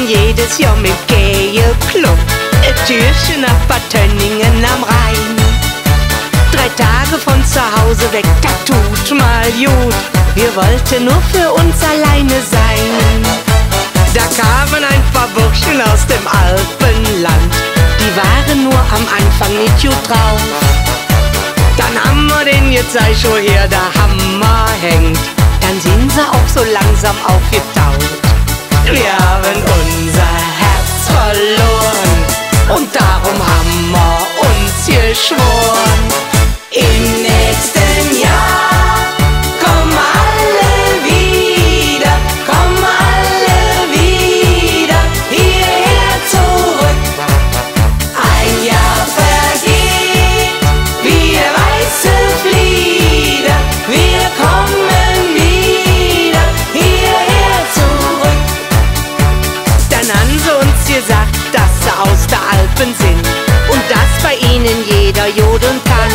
jedes Jahr mit Gale Club. Ein Türchen nach Bad Tönningen am Rhein. 3 Tage von zu Hause weg, das tut mal gut. Wir wollten nur für uns alleine sein. Da kamen ein paar Burschen aus dem Alpenland. Die waren nur am Anfang nicht gut drauf. Dann haben wir den, jetzt sei schon her, der Hammer hängt. Dann sind sie auch so langsam aufgetaucht. Wir haben unser Herz verloren und darum haben wir uns geschworen. Im nächsten Jahr kommen alle wieder, kommen alle wieder hierher zurück. Ein Jahr vergeht wie der weiße Flieder, wir kommen wieder hierher zurück. Dann haben sie uns gesagt, dass sie aus der Alpen sind und dass bei ihnen jeder jodeln kann.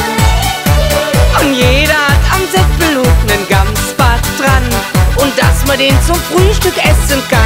Und jeder hat am Seppelhut nen Gamsbart dran und dass man den zum Frühstück essen kann.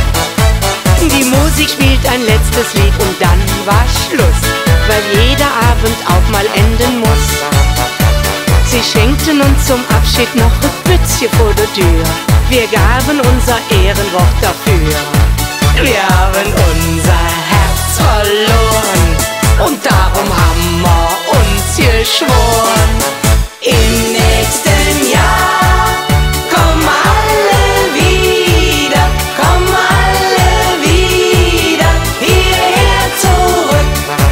Die Musik spielt ein letztes Lied und dann war Schluss, weil jeder Abend auch mal enden muss. Sie schenkten uns zum Abschied noch ein Bützchen vor der Tür. Wir gaben unser Ehrenwort dafür. Wir haben unser Herz verloren und darum haben wir uns geschworen. Im nächsten Jahr kommen alle wieder, kommen alle wieder hierher zurück.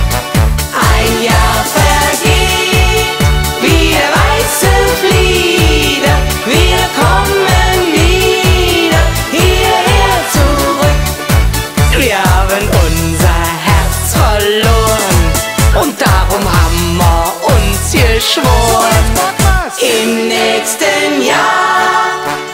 Ein Jahr vergeht wie der weiße Flieder, wir kommen wieder hierher zurück. Wir haben unser Herz verloren und darum haben wir uns geschworen. Im nächsten Jahr